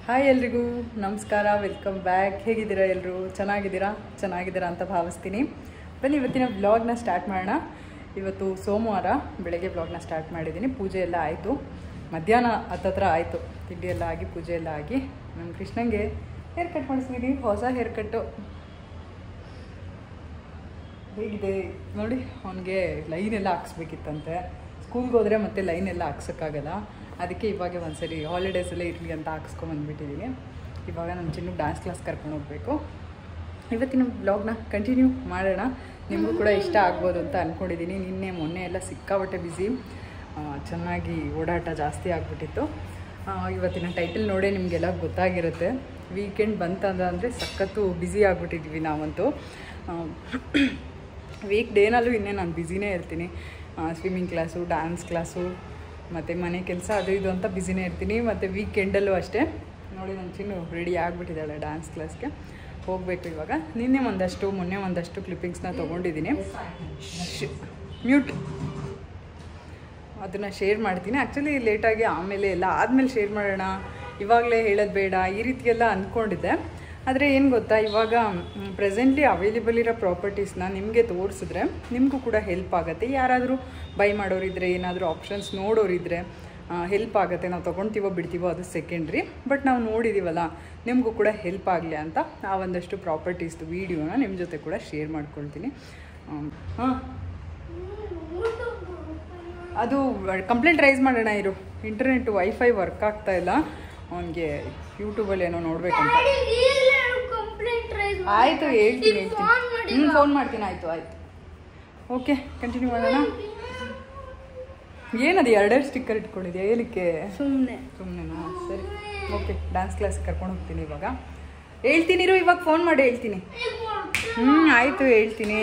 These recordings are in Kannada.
ಹಾಯ್ ಎಲ್ರಿಗೂ ನಮಸ್ಕಾರ, ವೆಲ್ಕಮ್ ಬ್ಯಾಕ್. ಹೇಗಿದ್ದೀರಾ ಎಲ್ಲರೂ? ಚೆನ್ನಾಗಿದ್ದೀರಾ ಅಂತ ಭಾವಿಸ್ತೀನಿ. ಬನ್ನಿ ಇವತ್ತಿನ ವ್ಲಾಗ್ನ ಸ್ಟಾರ್ಟ್ ಮಾಡೋಣ. ಇವತ್ತು ಸೋಮವಾರ ಬೆಳಗ್ಗೆ ವ್ಲಾಗ್ನ ಸ್ಟಾರ್ಟ್ ಮಾಡಿದ್ದೀನಿ. ಪೂಜೆ ಎಲ್ಲ ಆಯಿತು, ಮಧ್ಯಾಹ್ನ ಹತ್ತತ್ರ ಆಯಿತು. ತಿಂಡಿ ಎಲ್ಲ ಆಗಿ ಪೂಜೆ ಎಲ್ಲ ಆಗಿ ನಮ್ಮ ಕೃಷ್ಣಂಗೆ ಹೇರ್ ಕಟ್ ಮಾಡಿಸ್ತೀನಿ. ಹೊಸ ಹೇರ್ ಕಟ್ಟು ಹೇಗಿದೆ ನೋಡಿ. ಅವನಿಗೆ ಲೈನ್ ಎಲ್ಲ ಹಾಕ್ಸ್ಬೇಕಿತ್ತಂತೆ. ಸ್ಕೂಲ್ಗೆ ಹೋದರೆ ಮತ್ತೆ ಲೈನ್ ಎಲ್ಲ ಹಾಕ್ಸೋಕ್ಕಾಗಲ್ಲ. ಅದಕ್ಕೆ ಇವಾಗ ಒಂದ್ಸರಿ ಹಾಲಿಡೇಸಲ್ಲೇ ಇರಲಿ ಅಂತ ಹಾಕ್ಸ್ಕೊಂಬಂದ್ಬಿಟ್ಟಿದ್ದೀನಿ. ಇವಾಗ ನಮ್ಮ ಚಿನ್ನು ಡ್ಯಾನ್ಸ್ ಕ್ಲಾಸ್ ಕರ್ಕೊಂಡು ಹೋಗಬೇಕು. ಇವತ್ತಿನ ವ್ಲಾಗ್ನ ಕಂಟಿನ್ಯೂ ಮಾಡೋಣ. ನಿಮಗೂ ಕೂಡ ಇಷ್ಟ ಆಗ್ಬೋದು ಅಂತ ಅಂದ್ಕೊಂಡಿದ್ದೀನಿ. ಮೊನ್ನೆ ಎಲ್ಲ ಸಿಕ್ಕಾಬಟ್ಟೆ ಬ್ಯುಸಿ, ಚೆನ್ನಾಗಿ ಓಡಾಟ ಜಾಸ್ತಿ ಆಗಿಬಿಟ್ಟಿತ್ತು. ಇವತ್ತಿನ ಟೈಟಲ್ ನೋಡೇ ನಿಮಗೆಲ್ಲ ಗೊತ್ತಾಗಿರುತ್ತೆ. ವೀಕೆಂಡ್ ಬಂತಂದರೆ ಸಖತ್ತು ಬ್ಯುಸಿ ಆಗಿಬಿಟ್ಟಿದ್ವಿ ನಾವಂತೂ. ವೀಕ್ ಡೇನಲ್ಲೂ ಇನ್ನೇ ನಾನು ಬ್ಯುಸಿನೇ ಇರ್ತೀನಿ. ಸ್ವಿಮ್ಮಿಂಗ್ ಕ್ಲಾಸು, ಡ್ಯಾನ್ಸ್ ಕ್ಲಾಸು ಮತ್ತು ಮನೆ ಕೆಲಸ ಅದು ಇದು ಅಂತ ಬ್ಯುಸಿನೇ ಇರ್ತೀನಿ. ಮತ್ತು ವೀಕೆಂಡಲ್ಲೂ ಅಷ್ಟೇ. ನೋಡಿ ನನ್ನ ಚಿನ್ನು ರೆಡಿ ಆಗಿಬಿಟ್ಟಿದ್ದಾಳೆ ಡ್ಯಾನ್ಸ್ ಕ್ಲಾಸ್ಗೆ ಹೋಗಬೇಕು ಇವಾಗ. ಮೊನ್ನೆ ಒಂದಷ್ಟು ಕ್ಲಿಪ್ಪಿಂಗ್ಸ್ನ ತೊಗೊಂಡಿದ್ದೀನಿ. ಮ್ಯೂಟ್ ಅದನ್ನು ಶೇರ್ ಮಾಡ್ತೀನಿ. ಆ್ಯಕ್ಚುಲಿ ಲೇಟಾಗಿ ಆಮೇಲೆ ಎಲ್ಲ ಆದಮೇಲೆ ಶೇರ್ ಮಾಡೋಣ, ಇವಾಗಲೇ ಹೇಳೋದು ಬೇಡ, ಈ ರೀತಿಯೆಲ್ಲ ಅಂದ್ಕೊಂಡಿದ್ದೆ. ಆದರೆ ಏನು ಗೊತ್ತಾ, ಇವಾಗ ಪ್ರೆಸೆಂಟ್ಲಿ ಅವೈಲೇಬಲ್ ಇರೋ ಪ್ರಾಪರ್ಟೀಸ್ನ ನಿಮಗೆ ತೋರಿಸಿದ್ರೆ ನಿಮಗೂ ಕೂಡ ಹೆಲ್ಪ್ ಆಗುತ್ತೆ. ಯಾರಾದರೂ ಬೈ ಮಾಡೋರಿದ್ದರೆ, ಏನಾದರೂ ಆಪ್ಷನ್ಸ್ ನೋಡೋರಿದ್ದರೆ ಹೆಲ್ಪ್ ಆಗುತ್ತೆ. ನಾವು ತೊಗೊಳ್ತೀವೋ ಬಿಡ್ತೀವೋ ಅದು ಸೆಕೆಂಡ್ರಿ, ಬಟ್ ನಾವು ನೋಡಿದ್ದೀವಲ್ಲ, ನಿಮಗೂ ಕೂಡ ಹೆಲ್ಪ್ ಆಗಲಿ ಅಂತ ಆ ಒಂದಷ್ಟು ಪ್ರಾಪರ್ಟೀಸ್ದು ವೀಡಿಯೋನ ನಿಮ್ಮ ಜೊತೆ ಕೂಡ ಶೇರ್ ಮಾಡ್ಕೊಳ್ತೀನಿ. ಅದು ಕಂಪ್ಲೇಂಟ್ ರೈಸ್ ಮಾಡೋಣ ಇರು. ಇಂಟರ್ನೆಟ್ ವೈಫೈ ವರ್ಕ್ ಆಗ್ತಾ ಇಲ್ಲ. ಅವನಿಗೆ ಯೂಟ್ಯೂಬಲ್ಲಿ ಏನೋ ನೋಡಬೇಕಂತ. ಆಯಿತು, ಹೇಳ್ತೀನಿ. ಫೋನ್ ಮಾಡ್ತೀನಿ. ಆಯಿತು. ಓಕೆ, ಕಂಟಿನ್ಯೂ ಮಾಡೋಣ. ಏನದು ಎರಡೆರಡು ಸ್ಟಿಕ್ಕರ್ ಇಟ್ಕೊಂಡಿದ್ಯಾ? ಏನಕ್ಕೆ? ಸುಮ್ಮನೆನಾ? ಸರಿ, ಓಕೆ. ಡ್ಯಾನ್ಸ್ ಕ್ಲಾಸ್ ಕರ್ಕೊಂಡು ಹೋಗ್ತೀನಿ ಇವಾಗ. ಹೇಳ್ತೀನಿ ಇರು, ಇವಾಗ ಫೋನ್ ಮಾಡಿ ಹೇಳ್ತೀನಿ. ಆಯಿತು, ಹೇಳ್ತೀನಿ.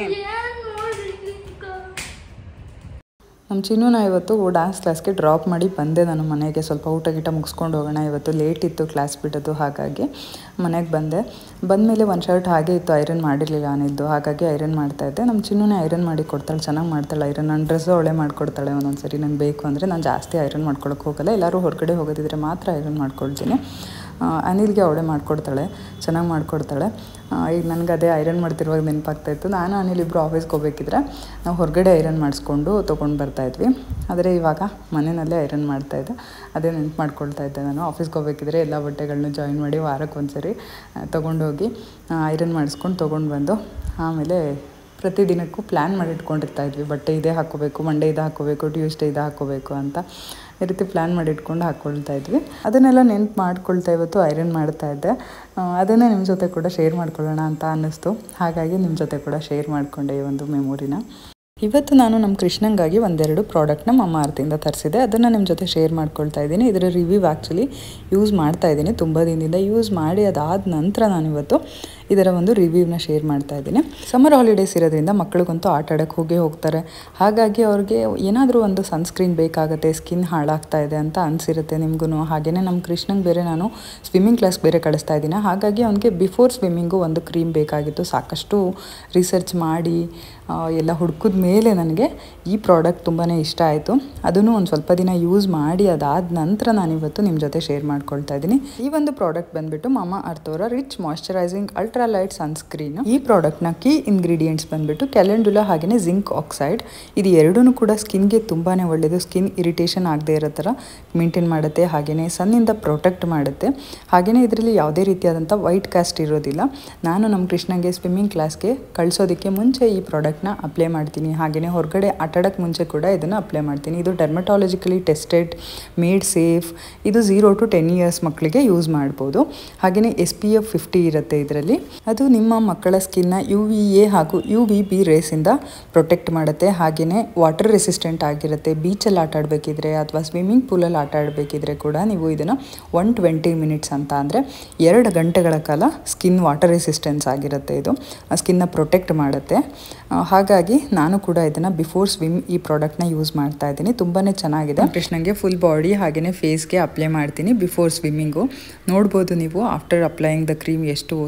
ನಮ್ಮ ಚಿನ್ನೂನ ಇವತ್ತು ಡ್ಯಾನ್ಸ್ ಕ್ಲಾಸ್ಗೆ ಡ್ರಾಪ್ ಮಾಡಿ ಬಂದೆ ನಾನು ಮನೆಗೆ. ಸ್ವಲ್ಪ ಊಟ ಗೀಟ ಮುಗಿಸ್ಕೊಂಡು ಹೋಗೋಣ, ಇವತ್ತು ಲೇಟ್ ಇತ್ತು ಕ್ಲಾಸ್ ಬಿಡೋದು. ಹಾಗಾಗಿ ಮನೆಗೆ ಬಂದಮೇಲೆ ಒಂದು ಶರ್ಟ್ ಹಾಗೆ ಇತ್ತು, ಐರನ್ ಮಾಡಿರಲಿಲ್ಲ ನಾನಿದ್ದು. ಹಾಗಾಗಿ ಐರನ್ ಮಾಡ್ತಾಯಿದ್ದೆ. ನಮ್ಮ ಚಿನ್ನೂನೇ ಐರನ್ ಮಾಡಿ ಕೊಡ್ತಾಳೆ, ಚೆನ್ನಾಗಿ ಮಾಡ್ತಾಳೆ ಐರನ್. ನನ್ನ ಡ್ರೆಸ್ಸು ಅವಳೇ ಮಾಡಿಕೊಡ್ತಾಳೆ. ಒಂದೊಂದು ಸರಿ ನಂಗೆ ಬೇಕು ಅಂದರೆ. ನಾನು ಜಾಸ್ತಿ ಐರನ್ ಮಾಡ್ಕೊಳಕ್ಕೆ ಹೋಗಲ್ಲ. ಎಲ್ಲರೂ ಹೊರಗಡೆ ಹೋಗೋದಿದ್ರೆ ಮಾತ್ರ ಐರನ್ ಮಾಡ್ಕೊಳ್ತೀನಿ. ಅನಿಲ್ಗೆ ಅವಳೇ ಮಾಡಿಕೊಡ್ತಾಳೆ, ಚೆನ್ನಾಗಿ ಮಾಡಿಕೊಡ್ತಾಳೆ. ಈಗ ನನಗೆ ಅದೇ ಐರನ್ ಮಾಡ್ತಿರುವಾಗ ನೆನಪಾಗ್ತಾಯಿತ್ತು. ನಾನು ಅನಿಲ್ ಇಬ್ಬರು ಆಫೀಸ್ಗೆ ಹೋಗ್ಬೇಕಿದ್ರೆ ನಾವು ಹೊರಗಡೆ ಐರನ್ ಮಾಡಿಸ್ಕೊಂಡು ತೊಗೊಂಡು ಬರ್ತಾಯಿದ್ವಿ. ಆದರೆ ಇವಾಗ ಮನೆಯಲ್ಲೇ ಐರನ್ ಮಾಡ್ತಾಯಿದ್ದೆ. ಅದೇ ನೆನಪು ಮಾಡ್ಕೊಳ್ತಾಯಿದ್ದೆ ನಾನು. ಆಫೀಸ್ಗೆ ಹೋಗ್ಬೇಕಿದ್ರೆ ಎಲ್ಲ ಬಟ್ಟೆಗಳನ್ನೂ ಜಾಯಿನ್ ಮಾಡಿ ವಾರಕ್ಕೆ ಒಂದ್ಸರಿ ತೊಗೊಂಡೋಗಿ ಐರನ್ ಮಾಡಿಸ್ಕೊಂಡು ತೊಗೊಂಡು ಬಂದು ಆಮೇಲೆ ಪ್ರತಿದಿನಕ್ಕೂ ಪ್ಲ್ಯಾನ್ ಮಾಡಿ ಇಟ್ಕೊಂಡಿರ್ತಾಯಿದ್ವಿ. ಬಟ್ಟೆ ಇದೇ ಹಾಕ್ಕೋಬೇಕು, ಮಂಡೇ ಇದು ಹಾಕ್ಕೋಬೇಕು, ಟ್ಯೂಸ್ಡೇ ಇದು ಹಾಕ್ಕೋಬೇಕು ಅಂತ ಈ ರೀತಿ ಪ್ಲ್ಯಾನ್ ಮಾಡಿ ಇಟ್ಕೊಂಡು ಹಾಕ್ಕೊಳ್ತಾ ಇದ್ವಿ. ಅದನ್ನೆಲ್ಲ ನೆನ್ಪು ಮಾಡ್ಕೊಳ್ತಾ ಇವತ್ತು ಐರನ್ ಮಾಡ್ತಾಯಿದ್ದೆ. ಅದನ್ನೇ ನಿಮ್ಮ ಜೊತೆ ಕೂಡ ಶೇರ್ ಮಾಡ್ಕೊಳ್ಳೋಣ ಅಂತ ಅನ್ನಿಸ್ತು. ಹಾಗಾಗಿ ನಿಮ್ಮ ಜೊತೆ ಕೂಡ ಶೇರ್ ಮಾಡಿಕೊಂಡೆ ಈ ಒಂದು ಮೆಮೊರಿನ. ಇವತ್ತು ನಾನು ನಮ್ಮ ಕೃಷ್ಣಂಗಾಗಿ ಒಂದೆರಡು ಪ್ರಾಡಕ್ಟ್ನ ಮಮ್ಮ ಅರ್ಥಿಂದ ತರಿಸಿದೆ. ಅದನ್ನು ನಿಮ್ಮ ಜೊತೆ ಶೇರ್ ಮಾಡ್ಕೊಳ್ತಾ ಇದ್ದೀನಿ. ಇದರ ರಿವ್ಯೂ ಆ್ಯಕ್ಚುಲಿ ಯೂಸ್ ಮಾಡ್ತಾ ಇದ್ದೀನಿ ತುಂಬ ದಿನದಿಂದ. ಯೂಸ್ ಮಾಡಿ ಅದಾದ ನಂತರ ನಾನಿವತ್ತು ಇದರ ಒಂದು ರಿವ್ಯೂನ ಶೇರ್ ಮಾಡ್ತಾ ಇದ್ದೀನಿ. ಸಮ್ಮರ್ ಹಾಲಿಡೇಸ್ ಇರೋದ್ರಿಂದ ಮಕ್ಕಳಿಗಂತೂ ಆಟ ಆಡೋಕ್ಕೆ ಹೋಗ್ತಾರೆ. ಹಾಗಾಗಿ ಅವ್ರಿಗೆ ಏನಾದರೂ ಒಂದು ಸನ್ಸ್ಕ್ರೀನ್ ಬೇಕಾಗುತ್ತೆ, ಸ್ಕಿನ್ ಹಾಳಾಗ್ತಾ ಇದೆ ಅಂತ ಅನಿಸಿರುತ್ತೆ ನಿಮಗೂ. ಹಾಗೆಯೇ ನಮ್ಮ ಕೃಷ್ಣಂಗೆ ಬೇರೆ ನಾನು ಸ್ವಿಮ್ಮಿಂಗ್ ಕ್ಲಾಸ್ ಬೇರೆ ಕಳಿಸ್ತಾ ಇದ್ದೀನಿ. ಹಾಗಾಗಿ ಅವನಿಗೆ ಬಿಫೋರ್ ಸ್ವಿಮ್ಮಿಂಗು ಒಂದು ಕ್ರೀಮ್ ಬೇಕಾಗಿತ್ತು. ಸಾಕಷ್ಟು ರಿಸರ್ಚ್ ಮಾಡಿ ಎಲ್ಲ ಹುಡುಕಿದ ಮೇಲೆ ನನಗೆ ಈ ಪ್ರಾಡಕ್ಟ್ ತುಂಬಾ ಇಷ್ಟ ಆಯಿತು. ಅದನ್ನು ಒಂದು ಸ್ವಲ್ಪ ದಿನ ಯೂಸ್ ಮಾಡಿ ಅದಾದ ನಂತರ ನಾನಿವತ್ತು ನಿಮ್ಮ ಜೊತೆ ಶೇರ್ ಮಾಡ್ಕೊಳ್ತಾ ಇದ್ದೀನಿ. ಈ ಒಂದು ಪ್ರಾಡಕ್ಟ್ ಬಂದುಬಿಟ್ಟು ಮಾಮಾ ಅರ್ಥ್ ಅವರ rich moisturising ultra light sunscreen. ಈ ಪ್ರಾಡಕ್ಟ್ನ ಕೀ ಇಂಗ್ರೀಡಿಯೆಂಟ್ಸ್ ಬಂದುಬಿಟ್ಟು ಕ್ಯಾಲೆಂಡುಲಾ ಹಾಗೆಯೇ ಜಿಂಕ್ ಆಕ್ಸೈಡ್. ಇದು ಎರಡೂ ಕೂಡ ಸ್ಕಿನ್ಗೆ ತುಂಬಾ ಒಳ್ಳೆಯದು. ಸ್ಕಿನ್ ಇರಿಟೇಷನ್ ಆಗದೆ ಇರೋ ಥರ ಮೇಂಟೈನ್ ಮಾಡುತ್ತೆ, ಹಾಗೆಯೇ ಸನ್ನಿಂದ ಪ್ರೊಟೆಕ್ಟ್ ಮಾಡುತ್ತೆ. ಹಾಗೆಯೇ ಇದರಲ್ಲಿ ಯಾವುದೇ ರೀತಿಯಾದಂಥ ವೈಟ್ ಕಾಸ್ಟ್ ಇರೋದಿಲ್ಲ. ನಾನು ನಮ್ಮ ಕೃಷ್ಣಂಗೆ ಸ್ವಿಮ್ಮಿಂಗ್ ಕ್ಲಾಸ್ಗೆ ಕಳಿಸೋದಕ್ಕೆ ಮುಂಚೆ ಈ ಪ್ರಾಡಕ್ಟ್ನ ಅಪ್ಲೈ ಮಾಡ್ತೀನಿ. ಹಾಗೆಯೇ ಹೊರಗಡೆ ಆಟಾಡೋಕ್ಕೆ ಮುಂಚೆ ಕೂಡ ಇದನ್ನು ಅಪ್ಲೈ ಮಾಡ್ತೀನಿ. ಇದು ಡರ್ಮಟಾಲಜಿಕಲಿ ಟೆಸ್ಟೆಡ್, ಮೇಡ್ ಸೇಫ್. ಇದು 0 to 10 years ಮಕ್ಕಳಿಗೆ ಯೂಸ್ ಮಾಡ್ಬೋದು. ಹಾಗೆಯೇ SPF 50 ಇರುತ್ತೆ ಇದರಲ್ಲಿ. ಅದು ನಿಮ್ಮ ಮಕ್ಕಳ ಸ್ಕಿನ್ನ UVA ಹಾಗೂ UVB ರೇಸಿಂದ ಪ್ರೊಟೆಕ್ಟ್ ಮಾಡುತ್ತೆ. ಹಾಗೆಯೇ ವಾಟರ್ ರೆಸಿಸ್ಟೆಂಟ್ ಆಗಿರುತ್ತೆ. ಬೀಚಲ್ಲಿ ಆಟ ಆಡಬೇಕಿದ್ರೆ ಅಥವಾ ಸ್ವಿಮ್ಮಿಂಗ್ ಪೂಲಲ್ಲಿ ಆಟ ಆಡಬೇಕಿದ್ರೆ ಕೂಡ ನೀವು ಇದನ್ನು 120 minutes ಅಂತ ಅಂದರೆ 2 ಗಂಟೆಗಳ ಕಾಲ ಸ್ಕಿನ್ ವಾಟರ್ ರೆಸಿಸ್ಟೆನ್ಸ್ ಆಗಿರುತ್ತೆ. ಇದು ಸ್ಕಿನ್ನ ಪ್ರೊಟೆಕ್ಟ್ ಮಾಡುತ್ತೆ. ಹಾಗಾಗಿ ನಾನು ಕೂಡ ಇದನ್ನು ಬಿಫೋರ್ ಸ್ವಿಮ್ ಈ ಪ್ರಾಡಕ್ಟ್ನ ಯೂಸ್ ಮಾಡ್ತಾ ಇದ್ದೀನಿ. ತುಂಬಾ ಚೆನ್ನಾಗಿದೆ. ಕೃಷ್ಣಂಗೆ ಫುಲ್ ಬಾಡಿ ಹಾಗೆಯೇ ಫೇಸ್ಗೆ ಅಪ್ಲೈ ಮಾಡ್ತೀನಿ ಬಿಫೋರ್ ಸ್ವಿಮ್ಮಿಂಗು. ನೋಡ್ಬೋದು ನೀವು ಆಫ್ಟರ್ ಅಪ್ಲೈಯಿಂಗ್ ದ ಕ್ರೀಮ್ ಎಷ್ಟು ಸಾಫ್ಟ್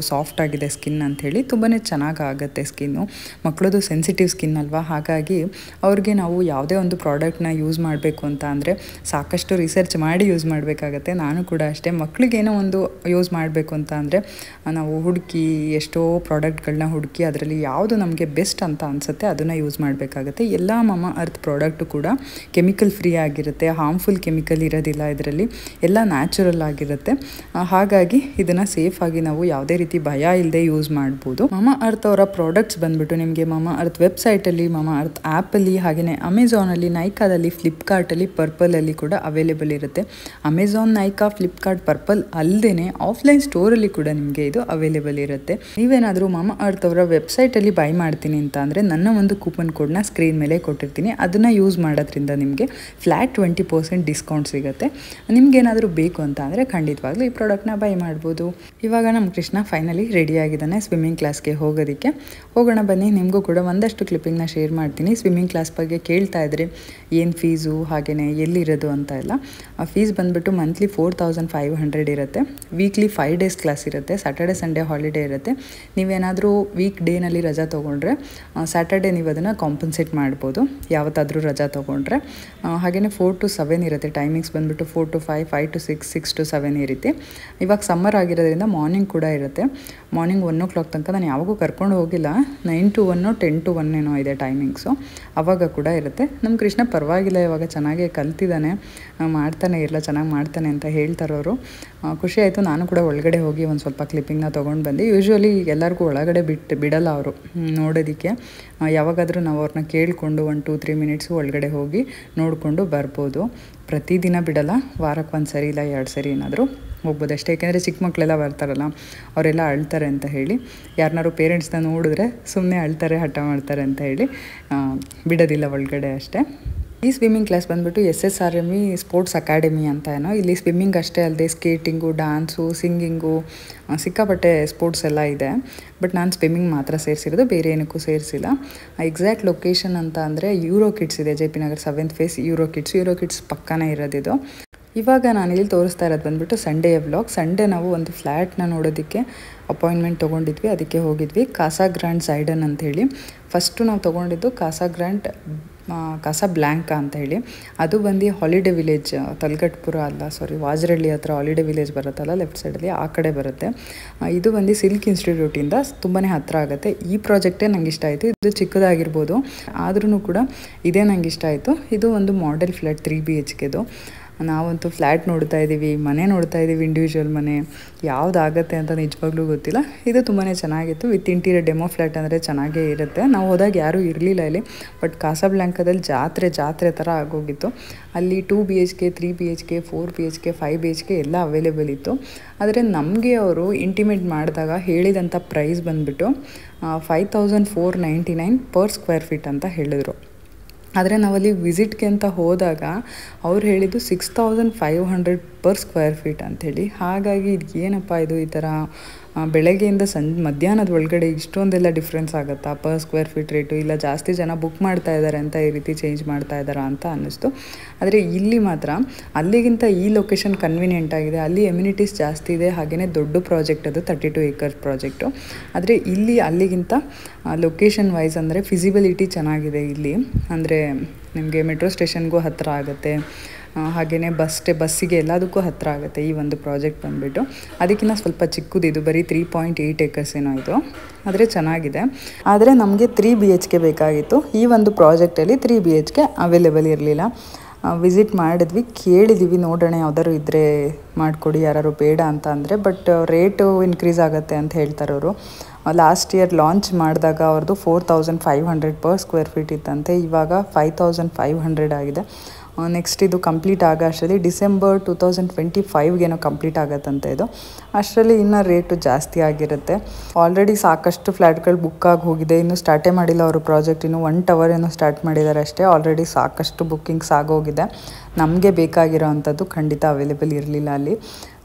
ಆಗಿದೆ ಸ್ಕಿನ್ ಅಂಥೇಳಿ. ತುಂಬಾ ಚೆನ್ನಾಗಾಗುತ್ತೆ ಸ್ಕಿನ್ನು. ಮಕ್ಕಳದು ಸೆನ್ಸಿಟಿವ್ ಸ್ಕಿನ್ ಅಲ್ವಾ, ಹಾಗಾಗಿ ಅವ್ರಿಗೆ ನಾವು ಯಾವುದೇ ಒಂದು ಪ್ರಾಡಕ್ಟ್ನ ಯೂಸ್ ಮಾಡಬೇಕು ಅಂತ ಅಂದರೆ ಸಾಕಷ್ಟು ರಿಸರ್ಚ್ ಮಾಡಿ ಯೂಸ್ ಮಾಡಬೇಕಾಗತ್ತೆ. ನಾನು ಕೂಡ ಅಷ್ಟೇ, ಮಕ್ಕಳಿಗೇನೋ ಒಂದು ಯೂಸ್ ಮಾಡಬೇಕು ಅಂತ ಅಂದರೆ ನಾವು ಹುಡುಕಿ ಎಷ್ಟೋ ಪ್ರಾಡಕ್ಟ್ಗಳನ್ನ ಹುಡುಕಿ ಅದರಲ್ಲಿ ಯಾವುದು ನಮಗೆ ಬೆಸ್ಟ್ ಅಂತ ಅನಿಸುತ್ತೆ ಅದನ್ನು ಯೂಸ್ ಮಾಡಬೇಕಾಗತ್ತೆ. ಎಲ್ಲ ಮಮಾ ಅರ್ತ್ ಪ್ರಾಡಕ್ಟು ಕೂಡ ಕೆಮಿಕಲ್ ಫ್ರೀ ಆಗಿರುತ್ತೆ, ಹಾರ್ಮ್ಫುಲ್ ಕೆಮಿಕಲ್ ಇರೋದಿಲ್ಲ ಇದರಲ್ಲಿ, ಎಲ್ಲ ನ್ಯಾಚುರಲ್ ಆಗಿರುತ್ತೆ. ಹಾಗಾಗಿ ಇದನ್ನು ಸೇಫಾಗಿ ನಾವು ಯಾವುದೇ ರೀತಿ ಭಯ ಇಲ್ಲದೆ ಯೂಸ್ ಮಾಡ್ಬೋದು. ಮಮಾ ಅರ್ತ್ ಅವರ ಪ್ರಾಡಕ್ಟ್ಸ್ ಬಂದುಬಿಟ್ಟು ನಿಮಗೆ ಮಮಾ ಅರ್ತ್ ವೆಬ್ಸೈಟಲ್ಲಿ, ಮಮಾ ಅರ್ತ್ ಆ್ಯಪಲ್ಲಿ, ಹಾಗೆಯೇ ಅಮೆಝಾನಲ್ಲಿ, ನೈಕಾದಲ್ಲಿ, ಫ್ಲಿಪ್ಕಾರ್ಟಲ್ಲಿ, ಪರ್ಪಲಲ್ಲಿ ಕೂಡ ಅವೈಲೇಬಲ್ ಇರುತ್ತೆ. ಅಮೆಝಾನ್, ನೈಕಾ, ಫ್ಲಿಪ್ಕಾರ್ಟ್, ಪರ್ಪಲ್ ಅಲ್ಲದೆ ಆಫ್ಲೈನ್ ಸ್ಟೋರಲ್ಲಿ ಕೂಡ ನಿಮಗೆ ಇದು ಅವೈಲೇಬಲ್ ಇರುತ್ತೆ. ನೀವೇನಾದರೂ ಮಮಾ ಅರ್ತ್ ಅವರ ವೆಬ್ಸೈಟಲ್ಲಿ ಬೈ ಮಾಡ್ತೀನಿ ಅಂತ ಅಂದರೆ ನನ್ನ ಒಂದು ಕೂಪನ್ ಕೋಡ್ನ ಸ್ಕ್ರೀನ್ ಮೇಲೆ ಕೊಟ್ಟಿರ್ತೀನಿ. ಅದನ್ನು ಯೂಸ್ ಮಾಡೋದ್ರಿಂದ ನಿಮಗೆ ಫ್ಲ್ಯಾಟ್ 20% ಡಿಸ್ಕೌಂಟ್ ಸಿಗುತ್ತೆ. ನಿಮಗೇನಾದರೂ ಬೇಕು ಅಂತ ಅಂದರೆ ಖಂಡಿತವಾಗ್ಲೂ ಈ ಪ್ರಾಡಕ್ಟ್ನ ಬೈ ಮಾಡ್ಬೋದು. ಇವಾಗ ನಮ್ಮ ಕೃಷ್ಣ ಫೈನಲಿ ರೆಡಿ ಆಗಿದ್ದಾನೆ ಸ್ವಿಮ್ಮಿಂಗ್ ಕ್ಲಾಸ್ಗೆ ಹೋಗೋದಕ್ಕೆ. ಹೋಗೋಣ ಬನ್ನಿ, ನಿಮಗೂ ಕೂಡ ಒಂದಷ್ಟು ಕ್ಲಿಪ್ಪಿಂಗ್ನ ಶೇರ್ ಮಾಡ್ತೀನಿ. ಸ್ವಿಮ್ಮಿಂಗ್ ಕ್ಲಾಸ್ ಬಗ್ಗೆ ಕೇಳ್ತಾ ಇದ್ರಿ, ಏನು ಫೀಸು ಹಾಗೆಯೇ ಎಲ್ಲಿರೋದು ಅಂತ ಎಲ್ಲ. ಆ ಫೀಸ್ ಬಂದುಬಿಟ್ಟು ಮಂತ್ಲಿ 4500 ಇರುತ್ತೆ. ವೀಕ್ಲಿ 5 ಡೇಸ್ ಕ್ಲಾಸ್ ಇರುತ್ತೆ. ಸ್ಯಾಟರ್ಡೆ ಸಂಡೇ ಹಾಲಿಡೇ ಇರುತ್ತೆ. ನೀವೇನಾದರೂ ವೀಕ್ ಡೇನಲ್ಲಿ ರಜಾ ತೊಗೊಂಡ್ರೆ ಸ್ಯಾಟರ್ಡೇ ನೀವು ಅದನ್ನು ಕಾಂಪನ್ಸೇಟ್ ಮಾಡ್ಬೋದು ಯಾವತ್ತಾದರೂ ರಜಾ ತೊಗೊಂಡ್ರೆ. ಹಾಗೆಯೇ 4 to 7 ಇರುತ್ತೆ ಟೈಮಿಂಗ್ಸ್ ಬಂದುಬಿಟ್ಟು. 4 to 5, 5 to 6, 6 to 7 ಈ ರೀತಿ. ಇವಾಗ ಸಮ್ಮರ್ ಆಗಿರೋದ್ರಿಂದ ಮಾರ್ನಿಂಗ್ ಕೂಡ ಇರುತ್ತೆ. ಮಾರ್ನಿಂಗ್ 1 o'clock ತನಕ ನಾನು ಯಾವಾಗೂ ಕರ್ಕೊಂಡು ಹೋಗಿಲ್ಲ. 9 to 1, 10 to 1 ಏನೋ ಇದೆ ಟೈಮಿಂಗ್ಸು. ಆವಾಗ ಕೂಡ ಇರುತ್ತೆ. ನಮ್ಮ ಕೃಷ್ಣ ಪರವಾಗಿಲ್ಲ, ಇವಾಗ ಚೆನ್ನಾಗೇ ಕಲ್ತಿದ್ದಾನೆ, ಮಾಡ್ತಾನೆ ಇರಲ್ಲ, ಚೆನ್ನಾಗಿ ಮಾಡ್ತಾನೆ ಅಂತ ಹೇಳ್ತಾರವರು. ಖುಷಿ ಆಯಿತು. ನಾನು ಕೂಡ ಒಳಗಡೆ ಹೋಗಿ ಒಂದು ಸ್ವಲ್ಪ ಕ್ಲಿಪ್ಪಿಂಗ್ನ ತೊಗೊಂಡು ಬಂದೆ. ಯೂಶ್ವಲಿ ಎಲ್ಲರಿಗೂ ಒಳಗಡೆ ಬಿಡಲ್ಲ ಅವರು ನೋಡೋದಕ್ಕೆ. ಯಾವಾಗಾದರೂ ನಾವು ಅವ್ರನ್ನ ಕೇಳಿಕೊಂಡು 1-2-3 ಮಿನಿಟ್ಸು ಒಳಗಡೆ ಹೋಗಿ ನೋಡಿಕೊಂಡು ಬರ್ಬೋದು. ಪ್ರತಿದಿನ ಬಿಡಲ್ಲ, ವಾರಕ್ಕೆ 1 ಸರಿ ಇಲ್ಲ 2 ಸರಿ ಏನಾದರೂ ಹೋಗ್ಬೋದು ಅಷ್ಟೇ. ಏಕೆಂದರೆ ಚಿಕ್ಕ ಮಕ್ಕಳೆಲ್ಲ ಬರ್ತಾರಲ್ಲ, ಅವರೆಲ್ಲ ಅಳ್ತಾರೆ ಅಂತ ಹೇಳಿ, ಯಾರನ್ನಾರು ಪೇರೆಂಟ್ಸ್ನ ನೋಡಿದ್ರೆ ಸುಮ್ಮನೆ ಅಳ್ತಾರೆ, ಹಠ ಮಾಡ್ತಾರೆ ಅಂತ ಹೇಳಿ ಬಿಡೋದಿಲ್ಲ ಒಳಗಡೆ ಅಷ್ಟೇ. ಈ ಸ್ವಿಮ್ಮಿಂಗ್ ಕ್ಲಾಸ್ ಬಂದುಬಿಟ್ಟು SSRME ಸ್ಪೋರ್ಟ್ಸ್ ಅಕಾಡೆಮಿ ಅಂತ ಏನೋ. ಇಲ್ಲಿ ಸ್ವಿಮ್ಮಿಂಗ್ ಅಷ್ಟೇ ಅಲ್ಲದೆ ಸ್ಕೇಟಿಂಗು, ಡ್ಯಾನ್ಸು, ಸಿಂಗಿಂಗು, ಸಿಕ್ಕಾಪಟ್ಟೆ ಸ್ಪೋರ್ಟ್ಸ್ ಎಲ್ಲ ಇದೆ. ಬಟ್ ನಾನು ಸ್ವಿಮ್ಮಿಂಗ್ ಮಾತ್ರ ಸೇರಿಸಿರೋದು, ಬೇರೆ ಏನಕ್ಕೂ ಸೇರಿಸಿಲ್ಲ. ಎಕ್ಸಾಕ್ಟ್ ಲೊಕೇಶನ್ ಅಂತ ಅಂದರೆ ಯೂರೋ ಕಿಡ್ಸ್ ಇದೆ, JP Nagar 7th phase Euro Kids ಪಕ್ಕನೇ ಇರೋದಿದು. ಇವಾಗ ನಾನಿಲ್ಲಿ ತೋರಿಸ್ತಾ ಇರೋದು ಬಂದುಬಿಟ್ಟು ಸಂಡೇ ವ್ಲಾಗ್. ಸಂಡೇ ನಾವು ಒಂದು ಫ್ಲ್ಯಾಟ್ನ ನೋಡೋದಕ್ಕೆ ಅಪಾಯಿಂಟ್ಮೆಂಟ್ ತೊಗೊಂಡಿದ್ವಿ, ಅದಕ್ಕೆ ಹೋಗಿದ್ವಿ. ಕಾಸಾಗ್ರಾಂಡ್ ಝೈಡನ್ ಅಂಥೇಳಿ. ಫಸ್ಟು ನಾವು ತೊಗೊಂಡಿದ್ದು ಕಾಸಾಬ್ಲಾಂಕಾ ಅಂತ ಹೇಳಿ. ಅದು ಬಂದು ಹಾಲಿಡೇ ವಿಲೇಜ್, ತಲಗಟ್ಪುರ ಅಲ್ಲ ಸಾರಿ ವಾಜರಳ್ಳಿ ಹತ್ರ ಹಾಲಿಡೇ ವಿಲೇಜ್ ಬರುತ್ತಲ್ಲ ಲೆಫ್ಟ್ ಸೈಡಲ್ಲಿ, ಆ ಕಡೆ ಬರುತ್ತೆ. ಇದು ಬಂದು ಸಿಲ್ಕ್ ಇನ್ಸ್ಟಿಟ್ಯೂಟಿಂದ ತುಂಬಾ ಹತ್ತಿರ ಆಗುತ್ತೆ. ಈ ಪ್ರಾಜೆಕ್ಟೇ ನಂಗೆ ಇಷ್ಟ ಆಯಿತು. ಇದು ಚಿಕ್ಕದಾಗಿರ್ಬೋದು ಆದ್ರೂ ಕೂಡ ಇದೇ ನಂಗೆ ಇಷ್ಟ ಆಯಿತು. ಇದು ಒಂದು ಮಾಡೆಲ್ ಫ್ಲ್ಯಾಟ್ 3 BHKದು. ನಾವಂತೂ ಫ್ಲ್ಯಾಟ್ ನೋಡ್ತಾ ಇದ್ದೀವಿ, ಮನೆ ನೋಡ್ತಾ ಇದ್ದೀವಿ, ಇಂಡಿವಿಜುವಲ್ ಮನೆ ಯಾವುದಾಗತ್ತೆ ಅಂತ ನಿಜವಾಗ್ಲೂ ಗೊತ್ತಿಲ್ಲ. ಇದು ತುಂಬಾ ಚೆನ್ನಾಗಿತ್ತು. ವಿತ್ ಇಂಟೀರಿಯರ್ ಡೆಮೋ ಫ್ಲ್ಯಾಟ್ ಅಂದರೆ ಚೆನ್ನಾಗೇ ಇರುತ್ತೆ. ನಾವು ಹೋದಾಗ ಯಾರೂ ಇರಲಿಲ್ಲ ಇಲ್ಲಿ. ಬಟ್ ಕಾಸಾಬ್ಲಾಂಕಾದಲ್ಲಿ ಜಾತ್ರೆ ಥರ ಆಗೋಗಿತ್ತು. ಅಲ್ಲಿ 2 BHK, 3 BHK, 4 BHK, 5 BHK ಎಲ್ಲ ಅವೈಲೇಬಲ್ ಇತ್ತು. ಆದರೆ ನಮಗೆ ಅವರು ಇಂಟಿಮೇಟ್ ಮಾಡಿದಾಗ ಹೇಳಿದಂಥ ಪ್ರೈಸ್ ಬಂದುಬಿಟ್ಟು 5499 per square feet ಅಂತ ಹೇಳಿದ್ರು. ಆದರೆ ನಾವಲ್ಲಿ ವಿಸಿಟ್ಗೆ ಅಂತ ಹೋದಾಗ ಅವ್ರು ಹೇಳಿದ್ದು 6500 per square feet ಅಂಥೇಳಿ. ಹಾಗಾಗಿ ಇದು ಏನಪ್ಪ ಇದು ಈ ಥರ ಬೆಳಗ್ಗೆಯಿಂದ ಮಧ್ಯಾಹ್ನದ ಒಳಗಡೆ ಇಷ್ಟೊಂದೆಲ್ಲ ಡಿಫ್ರೆನ್ಸ್ ಆಗುತ್ತಾ per square feet ರೇಟು? ಇಲ್ಲ ಜಾಸ್ತಿ ಜನ ಬುಕ್ ಮಾಡ್ತಾ ಇದ್ದಾರೆ ಅಂತ ಈ ರೀತಿ ಚೇಂಜ್ ಮಾಡ್ತಾ ಇದ್ದಾರಾ ಅಂತ ಅನ್ನಿಸ್ತು. ಆದರೆ ಇಲ್ಲಿ ಮಾತ್ರ ಅಲ್ಲಿಗಿಂತ ಈ ಲೊಕೇಶನ್ ಕನ್ವೀನಿಯೆಂಟ್ ಆಗಿದೆ. ಅಲ್ಲಿ ಎಮ್ಯುನಿಟೀಸ್ ಜಾಸ್ತಿ ಇದೆ, ಹಾಗೆಯೇ ದೊಡ್ಡ ಪ್ರಾಜೆಕ್ಟ್ ಅದು 32 acres ಪ್ರಾಜೆಕ್ಟು. ಆದರೆ ಇಲ್ಲಿ ಅಲ್ಲಿಗಿಂತ ಲೊಕೇಶನ್ ವೈಸ್ ಅಂದರೆ ಫಿಸಿಬಿಲಿಟಿ ಚೆನ್ನಾಗಿದೆ ಇಲ್ಲಿ. ಅಂದರೆ ನಿಮಗೆ ಮೆಟ್ರೋ ಸ್ಟೇಷನ್ಗೂ ಹತ್ತಿರ ಆಗುತ್ತೆ, ಹಾಗೆಯೇ ಬಸ್ಸಿಗೆ ಎಲ್ಲದಕ್ಕೂ ಹತ್ತಿರ ಆಗುತ್ತೆ ಈ ಒಂದು ಪ್ರಾಜೆಕ್ಟ್ ಬಂದುಬಿಟ್ಟು. ಅದಕ್ಕಿಂತ ಸ್ವಲ್ಪ ಚಿಕ್ಕದಿದು, ಬರೀ 3.8 acres ಏನೋ ಇದು. ಆದರೆ ಚೆನ್ನಾಗಿದೆ. ಆದರೆ ನಮಗೆ 3 BHK ಬೇಕಾಗಿತ್ತು. ಈ ಒಂದು ಪ್ರಾಜೆಕ್ಟಲ್ಲಿ 3 BHK ಅವೈಲೇಬಲ್ ಇರಲಿಲ್ಲ. ವಿಸಿಟ್ ಮಾಡಿದ್ವಿ, ಕೇಳಿದ್ವಿ, ನೋಡೋಣ ಯಾವ್ದಾದ್ರು ಇದ್ದರೆ ಮಾಡಿಕೊಡಿ ಯಾರು ಬೇಡ ಅಂತ ಅಂದರೆ. ಬಟ್ ರೇಟು ಇನ್ಕ್ರೀಸ್ ಆಗುತ್ತೆ ಅಂತ ಹೇಳ್ತಾರೆ ಅವರು. ಲಾಸ್ಟ್ ಇಯರ್ ಲಾಂಚ್ ಮಾಡಿದಾಗ ಅವ್ರದ್ದು 4500 per square feet ಇತ್ತಂತೆ. ಇವಾಗ 5500 ಆಗಿದೆ. ನೆಕ್ಸ್ಟ್ ಇದು ಕಂಪ್ಲೀಟ್ ಆಗೋ ಅಷ್ಟರಲ್ಲಿ ಡಿಸೆಂಬರ್ 2025ಗೇನೋ ಕಂಪ್ಲೀಟ್ ಆಗುತ್ತಂತೆ ಇದು. ಅಷ್ಟರಲ್ಲಿ ಇನ್ನೂ ರೇಟು ಜಾಸ್ತಿ ಆಗಿರುತ್ತೆ. ಆಲ್ರೆಡಿ ಸಾಕಷ್ಟು ಫ್ಲ್ಯಾಟ್ಗಳು ಬುಕ್ ಆಗಿ ಹೋಗಿದೆ. ಇನ್ನೂ ಸ್ಟಾರ್ಟೇ ಮಾಡಿಲ್ಲ ಅವರು ಪ್ರಾಜೆಕ್ಟ್. ಇನ್ನೂ 1 tower ಏನೋ ಸ್ಟಾರ್ಟ್ ಮಾಡಿದ್ದಾರೆ ಅಷ್ಟೇ. ಆಲ್ರೆಡಿ ಸಾಕಷ್ಟು ಬುಕ್ಕಿಂಗ್ಸ್ ಆಗೋಗಿದೆ. ನಮಗೆ ಬೇಕಾಗಿರೋ ಅಂಥದ್ದು ಖಂಡಿತ ಅವೈಲೇಬಲ್ ಇರಲಿಲ್ಲ ಅಲ್ಲಿ.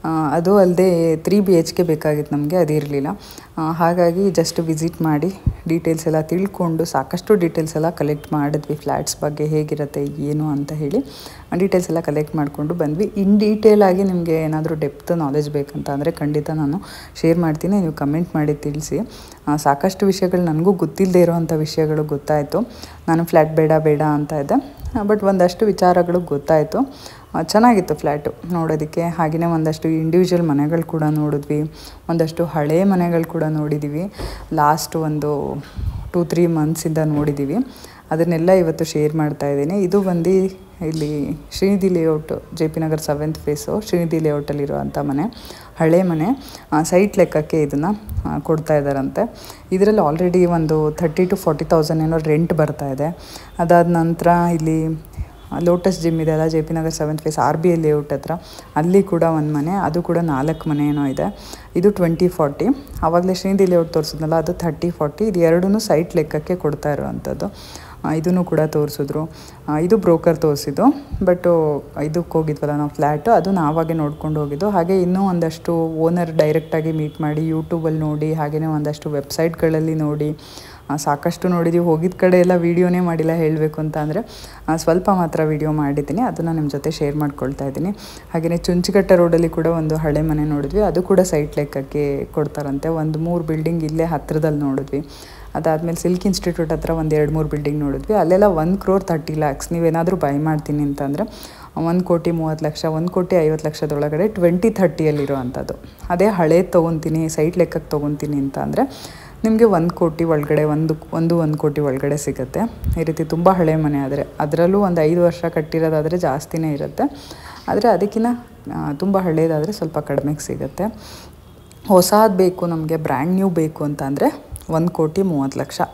ಅದು ಅಲ್ಲದೆ 3 BHK ಬೇಕಾಗಿತ್ತು ನಮಗೆ, ಅದಿರಲಿಲ್ಲ. ಹಾಗಾಗಿ ಜಸ್ಟ್ ವಿಸಿಟ್ ಮಾಡಿ ಡೀಟೇಲ್ಸ್ ಎಲ್ಲ ತಿಳ್ಕೊಂಡು ಸಾಕಷ್ಟು ಡೀಟೇಲ್ಸ್ ಎಲ್ಲ ಕಲೆಕ್ಟ್ ಮಾಡಿದ್ವಿ. ಫ್ಲ್ಯಾಟ್ಸ್ ಬಗ್ಗೆ ಹೇಗಿರುತ್ತೆ ಏನು ಅಂತ ಹೇಳಿ ಡೀಟೇಲ್ಸ್ ಎಲ್ಲ ಕಲೆಕ್ಟ್ ಮಾಡಿಕೊಂಡು ಬಂದ್ವಿ. ಇನ್ ಡೀಟೇಲ್ ಆಗಿ ನಿಮಗೆ ಏನಾದರೂ ಡೆಪ್ತ್ ನಾಲೆಜ್ ಬೇಕಂತ ಅಂದರೆ ಖಂಡಿತ ನಾನು ಶೇರ್ ಮಾಡ್ತೀನಿ, ನೀವು ಕಮೆಂಟ್ ಮಾಡಿ ತಿಳಿಸಿ. ಸಾಕಷ್ಟು ವಿಷಯಗಳು ನನಗೂ ಗೊತ್ತಿಲ್ಲದೆ ಇರೋವಂಥ ವಿಷಯಗಳು ಗೊತ್ತಾಯಿತು. ನಾನು ಫ್ಲ್ಯಾಟ್ ಬೇಡ ಅಂತ ಇದ್ದೆ, ಬಟ್ ಒಂದಷ್ಟು ವಿಚಾರಗಳು ಗೊತ್ತಾಯಿತು. ಚೆನ್ನಾಗಿತ್ತು ಫ್ಲ್ಯಾಟು ನೋಡೋದಕ್ಕೆ. ಹಾಗೆಯೇ ಒಂದಷ್ಟು ಇಂಡಿವಿಜುವಲ್ ಮನೆಗಳು ಕೂಡ ನೋಡಿದ್ವಿ, ಒಂದಷ್ಟು ಹಳೆಯ ಮನೆಗಳು ಕೂಡ ನೋಡಿದ್ದೀವಿ. ಲಾಸ್ಟ್ ಒಂದು 2-3 ಮಂತ್ಸಿಂದ ನೋಡಿದ್ದೀವಿ. ಅದನ್ನೆಲ್ಲ ಇವತ್ತು ಶೇರ್ ಮಾಡ್ತಾಯಿದ್ದೀನಿ. ಇದು ಬಂದು ಇಲ್ಲಿ Shrinidhi layout, JP Nagar 7th phase Shrinidhi ಲೇಔಟಲ್ಲಿರುವಂಥ ಮನೆ, ಹಳೆ ಮನೆ. ಸೈಟ್ ಲೆಕ್ಕಕ್ಕೆ ಇದನ್ನು ಕೊಡ್ತಾ ಇದ್ದಾರಂತೆ. ಇದರಲ್ಲಿ ಆಲ್ರೆಡಿ ಒಂದು 30,000 to 40,000 ಏನೋ ರೆಂಟ್ ಬರ್ತಾಯಿದೆ. ಅದಾದ ನಂತರ ಇಲ್ಲಿ ಲೋಟಸ್ ಜಿಮ್ ಇದೆಯಲ್ಲ, JP Nagar 7th phase RBI layout ಹತ್ರ, ಅಲ್ಲಿ ಕೂಡ ಒಂದು ಮನೆ, ಅದು ಕೂಡ 4 ಮನೆ ಏನೋ ಇದೆ. ಇದು 20-40. ಆವಾಗಲೇ ಶ್ರೀನಿಧಿ ಲೇಔಟ್ ತೋರಿಸಿದ್ನಲ್ಲ, ಅದು 30-40. ಇದು ಎರಡೂ ಸೈಟ್ ಲೆಕ್ಕಕ್ಕೆ ಕೊಡ್ತಾ ಇರೋವಂಥದ್ದು. ಇದನ್ನು ಕೂಡ ತೋರಿಸಿದ್ರು. ಇದು ಬ್ರೋಕರ್ ತೋರಿಸಿದ್ದು, ಬಟ್ಟು ಇದಕ್ಕೆ ಹೋಗಿದ್ವಲ್ಲ ನಾವು ಫ್ಲ್ಯಾಟು, ಅದು ನಾವಾಗೆ ನೋಡ್ಕೊಂಡು ಹೋಗಿದ್ದು. ಹಾಗೆ ಇನ್ನೂ ಒಂದಷ್ಟು ಓನರ್ ಡೈರೆಕ್ಟಾಗಿ ಮೀಟ್ ಮಾಡಿ ಯೂಟ್ಯೂಬಲ್ಲಿ ನೋಡಿ, ಹಾಗೆಯೇ ಒಂದಷ್ಟು ವೆಬ್ಸೈಟ್ಗಳಲ್ಲಿ ನೋಡಿ ಸಾಕಷ್ಟು ನೋಡಿದ್ದೀವಿ. ಹೋಗಿದ್ದ ಕಡೆ ಎಲ್ಲ ವೀಡಿಯೋನೇ ಮಾಡಿಲ್ಲ, ಹೇಳಬೇಕು ಅಂತ ಅಂದರೆ ಸ್ವಲ್ಪ ಮಾತ್ರ ವೀಡಿಯೋ ಮಾಡಿದ್ದೀನಿ, ಅದನ್ನು ನಿಮ್ಮ ಜೊತೆ ಶೇರ್ ಮಾಡ್ಕೊಳ್ತಾ ಇದ್ದೀನಿ. ಹಾಗೆಯೇ ಚುಂಚುಕಟ್ಟೆ ರೋಡಲ್ಲಿ ಕೂಡ ಒಂದು ಹಳೆ ಮನೆ ನೋಡಿದ್ವಿ, ಅದು ಕೂಡ ಸೈಟ್ ಲೆಕ್ಕಕ್ಕೆ ಕೊಡ್ತಾರಂತೆ. ಒಂದು 3 ಬಿಲ್ಡಿಂಗ್ ಇಲ್ಲೇ ಹತ್ತಿರದಲ್ಲಿ ನೋಡಿದ್ವಿ. ಅದಾದಮೇಲೆ ಸಿಲ್ಕ್ ಇನ್ಸ್ಟಿಟ್ಯೂಟ್ ಹತ್ರ ಒಂದು 2-3 ಬಿಲ್ಡಿಂಗ್ ನೋಡಿದ್ವಿ. ಅಲ್ಲೆಲ್ಲ 1,30,00,000. ನೀವೇನಾದರೂ ಬೈ ಮಾಡ್ತೀನಿ ಅಂತಂದರೆ 1,30,30,00,000, 1,50,00,000 2030 ಅಂಥದ್ದು. ಅದೇ ಹಳೇದು ತೊಗೊತೀನಿ, ಸೈಟ್ ಲೆಕ್ಕಕ್ಕೆ ತೊಗೊತೀನಿ ಅಂತ ಅಂದರೆ ನಿಮಗೆ 1 ಕೋಟಿ ಒಳಗಡೆ, 1 ಕೋಟಿ ಒಳಗಡೆ ಸಿಗುತ್ತೆ. ಈ ರೀತಿ ತುಂಬ ಹಳೆ ಮನೆ ಆದರೆ, ಅದರಲ್ಲೂ ಒಂದು 5 ವರ್ಷ ಕಟ್ಟಿರೋದಾದರೆ ಜಾಸ್ತಿನೇ ಇರುತ್ತೆ. ಆದರೆ ಅದಕ್ಕಿಂತ ತುಂಬ ಹಳೇದಾದರೆ ಸ್ವಲ್ಪ ಕಡಿಮೆಗೆ ಸಿಗುತ್ತೆ. ಹೊಸದು ಬೇಕು ನಮಗೆ, ಬ್ರ್ಯಾಂಡ್ ನ್ಯೂ ಬೇಕು ಅಂತ ಅಂದರೆ 1,30,30,00,000.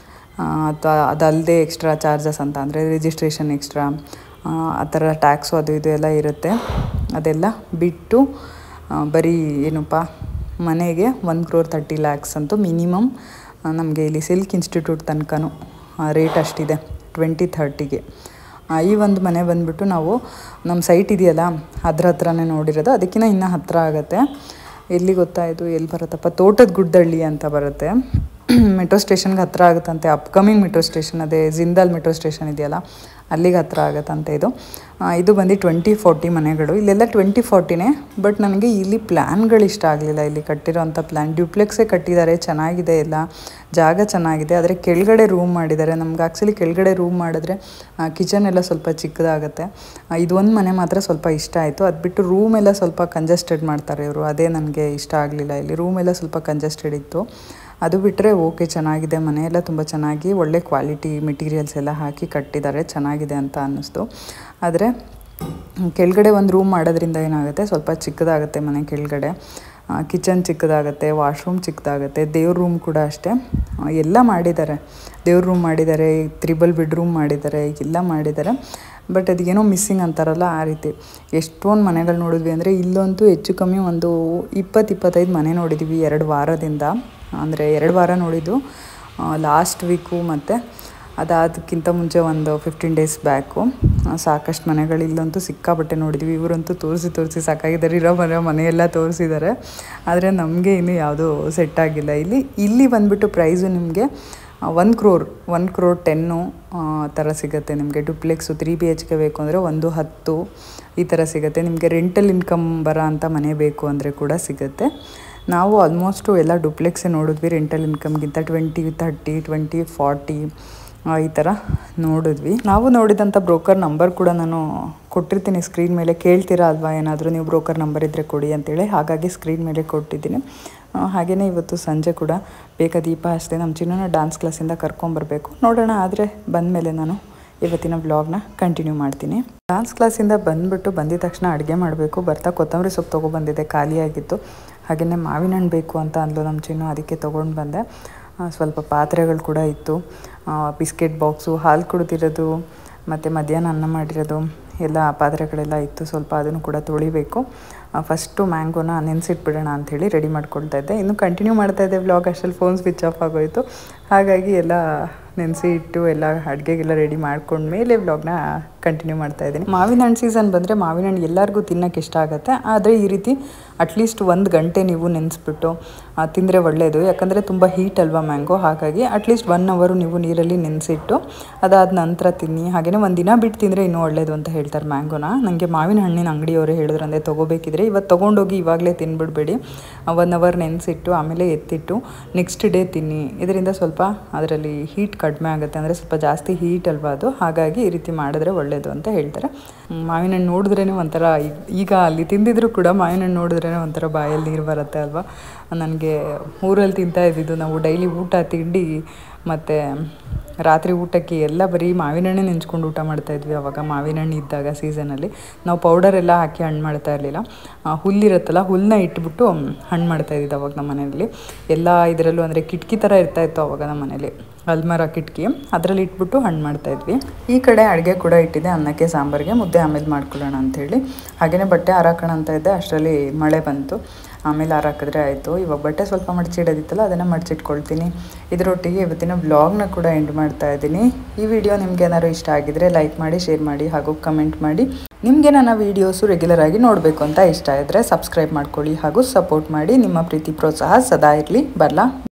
ಅದಲ್ಲದೆ ಎಕ್ಸ್ಟ್ರಾ ಚಾರ್ಜಸ್ ಅಂತ ಅಂದರೆ ರಿಜಿಸ್ಟ್ರೇಷನ್ ಎಕ್ಸ್ಟ್ರಾ, ಆ ಥರ ಟ್ಯಾಕ್ಸು ಅದು ಇದು ಎಲ್ಲ ಇರುತ್ತೆ. ಅದೆಲ್ಲ ಬಿಟ್ಟು ಬರೀ ಏನಪ್ಪ ಮನೆಗೆ 1,30,00,000 ಅಂತೂ ಮಿನಿಮಮ್ ನಮಗೆ ಇಲ್ಲಿ ಸಿಲ್ಕ್ ಇನ್ಸ್ಟಿಟ್ಯೂಟ್ ತನಕನೂ ರೇಟ್ ಅಷ್ಟಿದೆ 2030ಗೆ. ಈ ಒಂದು ಮನೆ ಬಂದುಬಿಟ್ಟು ನಾವು ನಮ್ಮ ಸೈಟ್ ಇದೆಯಲ್ಲ ಅದ್ರ ಹತ್ರನೇ ನೋಡಿರೋದು, ಅದಕ್ಕಿಂತ ಇನ್ನೂ ಹತ್ತಿರ ಆಗುತ್ತೆ. ಎಲ್ಲಿ ಗೊತ್ತಾಯಿತು, ಎಲ್ಲಿ ಬರುತ್ತಪ್ಪ, ತೋಟದ ಗುಡ್ಡಳ್ಳಿ ಅಂತ ಬರುತ್ತೆ. ಮೆಟ್ರೋ ಸ್ಟೇಷನ್ಗೆ ಹತ್ತಿರ ಆಗುತ್ತಂತೆ. ಅಪ್ಕಮಿಂಗ್ ಮೆಟ್ರೋ ಸ್ಟೇಷನ್, ಅದೇ ಜಿಂದಾಲ್ ಮೆಟ್ರೋ ಸ್ಟೇಷನ್ ಇದೆಯಲ್ಲ ಅಲ್ಲಿಗೆ ಹತ್ತಿರ ಆಗುತ್ತಂತೆ. ಇದು ಬಂದು 20-40 ಮನೆಗಳು. ಇಲ್ಲೆಲ್ಲ 20-40ನೇ, ಬಟ್ ನನಗೆ ಇಲ್ಲಿ ಪ್ಲ್ಯಾನ್ಗಳು ಇಷ್ಟ ಆಗಲಿಲ್ಲ. ಇಲ್ಲಿ ಕಟ್ಟಿರೋಂಥ ಪ್ಲ್ಯಾನ್ ಡ್ಯೂಪ್ಲೆಕ್ಸೇ ಕಟ್ಟಿದ್ದಾರೆ, ಚೆನ್ನಾಗಿದೆ, ಎಲ್ಲ ಜಾಗ ಚೆನ್ನಾಗಿದೆ. ಆದರೆ ಕೆಳಗಡೆ ರೂಮ್ ಮಾಡಿದ್ದಾರೆ. ನಮ್ಗೆ ಆ್ಯಕ್ಚುಲಿ ಕೆಳಗಡೆ ರೂಮ್ ಮಾಡಿದ್ರೆ ಕಿಚನ್ ಎಲ್ಲ ಸ್ವಲ್ಪ ಚಿಕ್ಕದಾಗುತ್ತೆ. ಇದೊಂದು ಮನೆ ಮಾತ್ರ ಸ್ವಲ್ಪ ಇಷ್ಟ ಆಯಿತು. ಅದು ಬಿಟ್ಟು ರೂಮೆಲ್ಲ ಸ್ವಲ್ಪ ಕಂಜೆಸ್ಟೆಡ್ ಮಾಡ್ತಾರೆ ಇವರು, ಅದೇ ನನಗೆ ಇಷ್ಟ ಆಗಲಿಲ್ಲ. ಇಲ್ಲಿ ರೂಮೆಲ್ಲ ಸ್ವಲ್ಪ ಕಂಜೆಸ್ಟೆಡ್ ಇತ್ತು. ಅದು ಬಿಟ್ಟರೆ ಓಕೆ, ಚೆನ್ನಾಗಿದೆ, ಮನೆಯೆಲ್ಲ ತುಂಬ ಚೆನ್ನಾಗಿ ಒಳ್ಳೆ ಕ್ವಾಲಿಟಿ ಮೆಟೀರಿಯಲ್ಸ್ ಎಲ್ಲ ಹಾಕಿ ಕಟ್ಟಿದ್ದಾರೆ, ಚೆನ್ನಾಗಿದೆ ಅಂತ ಅನ್ನಿಸ್ತು. ಆದರೆ ಕೆಳಗಡೆ ಒಂದು ರೂಮ್ ಮಾಡೋದ್ರಿಂದ ಏನಾಗುತ್ತೆ, ಸ್ವಲ್ಪ ಚಿಕ್ಕದಾಗುತ್ತೆ ಮನೆ ಕೆಳಗಡೆ. ಕಿಚನ್ ಚಿಕ್ಕದಾಗುತ್ತೆ, ವಾಶ್ರೂಮ್ ಚಿಕ್ಕದಾಗುತ್ತೆ, ದೇವ್ರ ರೂಮ್ ಕೂಡ ಅಷ್ಟೇ. ಎಲ್ಲ ಮಾಡಿದ್ದಾರೆ, ದೇವ್ರ ರೂಮ್ ಮಾಡಿದ್ದಾರೆ, 3 ಬೆಡ್ರೂಮ್ ಮಾಡಿದ್ದಾರೆ, ಎಲ್ಲ ಮಾಡಿದ್ದಾರೆ. ಬಟ್ ಅದೇನೋ ಮಿಸ್ಸಿಂಗ್ ಅಂತಾರಲ್ಲ ಆ ರೀತಿ. ಎಷ್ಟೊಂದು ಮನೆಗಳು ನೋಡಿದ್ವಿ ಅಂದರೆ ಇಲ್ಲಂತೂ ಹೆಚ್ಚು ಕಮ್ಮಿ ಒಂದು 20-25 ಮನೆ ನೋಡಿದ್ದೀವಿ 2 ವಾರದಿಂದ. ಅಂದರೆ 2 ವಾರ ನೋಡಿದ್ದು, ಲಾಸ್ಟ್ ವೀಕು ಮತ್ತು ಅದಾದಕ್ಕಿಂತ ಮುಂಚೆ ಒಂದು 15 ಡೇಸ್ ಬ್ಯಾಕು. ಸಾಕಷ್ಟು ಮನೆಗಳು ಇಲ್ಲಂತೂ ಸಿಕ್ಕಾಪಟ್ಟೆ ನೋಡಿದ್ವಿ. ಇವರಂತೂ ತೋರಿಸಿ ಸಾಕಾಗಿದ್ದಾರೆ, ಇರೋ ಮನೆಯೆಲ್ಲ ತೋರಿಸಿದ್ದಾರೆ. ಆದರೆ ನಮಗೆ ಇನ್ನೂ ಯಾವುದೂ ಸೆಟ್ ಆಗಿಲ್ಲ. ಇಲ್ಲಿ ಬಂದುಬಿಟ್ಟು ಪ್ರೈಸು ನಿಮಗೆ 1,10,00,000 ಥರ ಸಿಗುತ್ತೆ ನಿಮಗೆ. ಡುಪ್ಲೆಕ್ಸು 3 BHK ಬೇಕು ಅಂದರೆ 1,10,00,000 ಈ ಥರ ಸಿಗುತ್ತೆ. ನಿಮಗೆ ರೆಂಟಲ್ ಇನ್ಕಮ್ ಬರೋ ಅಂಥ ಮನೆ ಬೇಕು ಅಂದರೆ ಕೂಡ ಸಿಗುತ್ತೆ. ನಾವು ಆಲ್ಮೋಸ್ಟು ಎಲ್ಲ ಡುಪ್ಲೆಕ್ಸೇ ನೋಡಿದ್ವಿ, ರೆಂಟಲ್ ಇನ್ಕಮ್ಗಿಂತ 20-30, 20-40 ಈ ಥರ ನೋಡಿದ್ವಿ. ನಾವು ನೋಡಿದಂಥ ಬ್ರೋಕರ್ ನಂಬರ್ ಕೂಡ ನಾನು ಕೊಟ್ಟಿರ್ತೀನಿ ಸ್ಕ್ರೀನ್ ಮೇಲೆ. ಕೇಳ್ತೀರಾ ಅಲ್ವಾ, ಏನಾದರೂ ನೀವು ಬ್ರೋಕರ್ ನಂಬರ್ ಇದ್ದರೆ ಕೊಡಿ ಅಂತೇಳಿ, ಹಾಗಾಗಿ ಸ್ಕ್ರೀನ್ ಮೇಲೆ ಕೊಟ್ಟಿದ್ದೀನಿ. ಹಾಗೆಯೇ ಇವತ್ತು ಸಂಜೆ ಕೂಡ ಬೇಗ ದೀಪ ಹಚ್ಚಿದೆ. ನಮ್ಮ ಚಿನ್ನನ ಡ್ಯಾನ್ಸ್ ಕ್ಲಾಸಿಂದ ಕರ್ಕೊಂಬರಬೇಕು, ನೋಡೋಣ. ಆದರೆ ಬಂದಮೇಲೆ ನಾನು ಇವತ್ತಿನ ವ್ಲಾಗ್ನ ಕಂಟಿನ್ಯೂ ಮಾಡ್ತೀನಿ. ಡ್ಯಾನ್ಸ್ ಕ್ಲಾಸಿಂದ ಬಂದಿದ ತಕ್ಷಣ ಅಡುಗೆ ಮಾಡಬೇಕು. ಬರ್ತಾ ಕೊತ್ತಂಬರಿ ಸೊಪ್ಪು ತೊಗೊಬಂದಿದ್ದೆ, ಖಾಲಿಯಾಗಿತ್ತು. ಹಾಗೆಯೇ ಮಾವಿನ ಹಣ್ಣು ಬೇಕು ಅಂತ ಅಂದ್ಲು ನಮ್ಮ ಚಿನ್ನು, ಅದಕ್ಕೆ ತೊಗೊಂಡು ಬಂದೆ. ಸ್ವಲ್ಪ ಪಾತ್ರೆಗಳು ಕೂಡ ಇತ್ತು, ಬಿಸ್ಕೆಟ್ ಬಾಕ್ಸು, ಹಾಲು ಕುಡಿದಿರೋದು ಮತ್ತು ಮಧ್ಯಾಹ್ನ ಅನ್ನ ಮಾಡಿರೋದು ಎಲ್ಲ ಪಾತ್ರೆಗಳೆಲ್ಲ ಇತ್ತು. ಸ್ವಲ್ಪ ಅದನ್ನು ಕೂಡ ತೊಳಿಬೇಕು. ಫಸ್ಟು ಮ್ಯಾಂಗೋನ ನೆನೆಸಿಟ್ಬಿಡೋಣ ಅಂಥೇಳಿ ರೆಡಿ ಮಾಡ್ಕೊಳ್ತಾ ಇದ್ದೆ. ಇನ್ನು ಕಂಟಿನ್ಯೂ ಮಾಡ್ತಾಯಿದ್ದೆ ವ್ಲಾಗ್, ಅಷ್ಟರಲ್ಲಿ ಫೋನ್ ಸ್ವಿಚ್ ಆಫ್ ಆಗೋಯಿತು. ಹಾಗಾಗಿ ಎಲ್ಲ ನೆನೆಸಿ ಇಟ್ಟು ಎಲ್ಲ ಅಡುಗೆಗೆಲ್ಲ ರೆಡಿ ಮಾಡ್ಕೊಂಡ್ಮೇಲೆ ವ್ಲಾಗ್ನ ಕಂಟಿನ್ಯೂ ಮಾಡ್ತಾ ಇದ್ದೀನಿ. ಮಾವಿನ ಹಣ್ಣು ಸೀಸನ್ ಬಂದರೆ ಮಾವಿನ ಹಣ್ಣು ಎಲ್ಲರಿಗೂ ತಿನ್ನೋಕ್ಕೆ ಇಷ್ಟ ಆಗುತ್ತೆ. ಆದರೆ ಈ ರೀತಿ ಅಟ್ಲೀಸ್ಟ್ 1 ಗಂಟೆ ನೀವು ನೆನೆಸ್ಬಿಟ್ಟು ತಿಂದರೆ ಒಳ್ಳೆಯದು. ಯಾಕಂದರೆ ತುಂಬ ಹೀಟ್ ಅಲ್ವಾ ಮ್ಯಾಂಗೋ, ಹಾಗಾಗಿ ಅಟ್ಲೀಸ್ಟ್ 1 ಅವರ್ ನೀವು ನೀರಲ್ಲಿ ನೆನೆಸಿಟ್ಟು ಅದಾದ ನಂತರ ತಿನ್ನಿ. ಹಾಗೆಯೇ ಒಂದು ದಿನ ಬಿಟ್ಟು ತಿಂದರೆ ಇನ್ನೂ ಒಳ್ಳೆಯದು ಅಂತ ಹೇಳ್ತಾರೆ ಮ್ಯಾಂಗೋನ. ನನಗೆ ಮಾವಿನ ಹಣ್ಣಿನ ಅಂಗಡಿಯವರೇ ಹೇಳಿದ್ರು, ಅಂದರೆ ತೊಗೋಬೇಕಿದ್ರೆ ಇವತ್ತು ತೊಗೊಂಡೋಗಿ ಇವಾಗಲೇ ತಿನ್ಬಿಡ್ಬೇಡಿ, 1 ಅವರ್ ನೆನೆಸಿಟ್ಟು ಆಮೇಲೆ ಎತ್ತಿಟ್ಟು ನೆಕ್ಸ್ಟ್ ಡೇ ತಿನ್ನಿ. ಇದರಿಂದ ಸ್ವಲ್ಪ ಅದರಲ್ಲಿ ಹೀಟ್ ಕಡಿಮೆ ಆಗುತ್ತೆ, ಅಂದರೆ ಸ್ವಲ್ಪ ಜಾಸ್ತಿ ಹೀಟ್ ಅಲ್ವಾ ಅದು, ಹಾಗಾಗಿ ಈ ರೀತಿ ಮಾಡಿದ್ರೆ ಒಳ್ಳೆಯದು ಅಂತ ಹೇಳ್ತಾರೆ. ಮಾವಿನ ಹಣ್ಣು ನೋಡಿದ್ರೇ ಒಂಥರ, ಈಗ ಅಲ್ಲಿ ತಿಂದಿದ್ರು ಕೂಡ ಮಾವಿನ ಹಣ್ಣು ನೋಡಿದ್ರೇ ಒಂಥರ ಬಾಯಲ್ಲಿ ನೀರು ಬರುತ್ತೆ ಅಲ್ವಾ. ನನಗೆ ಊರಲ್ಲಿ ತಿಂತಾ ಇದ್ದಿದ್ದು, ನಾವು ಡೈಲಿ ಊಟ ತಿಂಡಿ ಮತ್ತು ರಾತ್ರಿ ಊಟಕ್ಕೆ ಎಲ್ಲ ಬರೀ ಮಾವಿನ ಹಣ್ಣೆ ನೆಂಚ್ಕೊಂಡು ಊಟ ಮಾಡ್ತಾಯಿದ್ವಿ. ಅವಾಗ ಮಾವಿನ ಹಣ್ಣು ಇದ್ದಾಗ ಸೀಸನಲ್ಲಿ ನಾವು ಪೌಡರೆಲ್ಲ ಹಾಕಿ ಹಣ್ಣು ಮಾಡ್ತಾ ಇರಲಿಲ್ಲ. ಹುಲ್ಲಿರುತ್ತಲ್ಲ, ಹುಲ್ಲನ್ನ ಇಟ್ಬಿಟ್ಟು ಹಣ್ಣು ಮಾಡ್ತಾಯಿದ್ದಿದ್ದು ಅವಾಗ ನಮ್ಮ ಮನೆಯಲ್ಲಿ. ಎಲ್ಲ ಇದರಲ್ಲೂ ಅಂದರೆ ಕಿಟಕಿ ಥರ ಇರ್ತಾಯಿತ್ತು ಅವಾಗ ನಮ್ಮ ಮನೇಲಿ, ಅಲ್ಮರ ಕಿಟಕಿ, ಅದರಲ್ಲಿ ಇಟ್ಬಿಟ್ಟು ಹಣ್ಣು ಮಾಡ್ತಾಯಿದ್ವಿ. ಈ ಕಡೆ ಅಡುಗೆ ಕೂಡ ಇಟ್ಟಿದ್ದೆ, ಅನ್ನಕ್ಕೆ ಸಾಂಬಾರಿಗೆ, ಮುದ್ದೆ ಆಮೇಲೆ ಮಾಡ್ಕೊಳ್ಳೋಣ ಅಂಥೇಳಿ. ಹಾಗೆಯೇ ಬಟ್ಟೆ ಹಾರಾಕೋಣ ಅಂತ ಇದ್ದೆ, ಅಷ್ಟರಲ್ಲಿ ಮಳೆ ಬಂತು. ಆಮೇಲೆ ಹಾರಾಕಿದ್ರೆ ಆಯಿತು. ಇವಾಗ ಬಟ್ಟೆ ಸ್ವಲ್ಪ ಮಡಚಿಡೋದಿತ್ತಲ್ಲ, ಅದನ್ನು ಮಡಚಿಟ್ಕೊಳ್ತೀನಿ. ಇದರೊಟ್ಟಿಗೆ ಇವತ್ತಿನ ವ್ಲಾಗ್ನ ಕೂಡ ಎಂಡ್ ಮಾಡ್ತಾ ಇದ್ದೀನಿ. ಈ ವಿಡಿಯೋ ನಿಮ್ಗೆ ಏನಾದ್ರು ಇಷ್ಟ ಆಗಿದ್ರೆ ಲೈಕ್ ಮಾಡಿ, ಶೇರ್ ಮಾಡಿ ಹಾಗೂ ಕಮೆಂಟ್ ಮಾಡಿ. ನಿಮಗೆ ನನ್ನ ವೀಡಿಯೋಸು ರೆಗ್ಯುಲರ್ ಆಗಿ ನೋಡಬೇಕು ಅಂತ ಇಷ್ಟ ಇದ್ದರೆ ಸಬ್ಸ್ಕ್ರೈಬ್ ಮಾಡ್ಕೊಳ್ಳಿ ಹಾಗೂ ಸಪೋರ್ಟ್ ಮಾಡಿ. ನಿಮ್ಮ ಪ್ರೀತಿ ಪ್ರೋತ್ಸಾಹ ಸದಾ ಇರಲಿ. ಬರಲಾ.